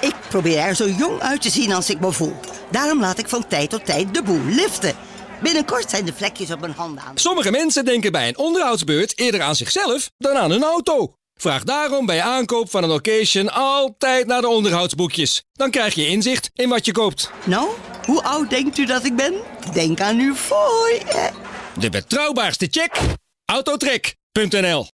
Ik probeer er zo jong uit te zien als ik me voel. Daarom laat ik van tijd tot tijd de boel liften. Binnenkort zijn de vlekjes op mijn handen aan. Sommige mensen denken bij een onderhoudsbeurt eerder aan zichzelf dan aan hun auto. Vraag daarom bij aankoop van een occasion altijd naar de onderhoudsboekjes. Dan krijg je inzicht in wat je koopt. Nou, hoe oud denkt u dat ik ben? Denk aan uw fooi. De betrouwbaarste check? Autotrek.nl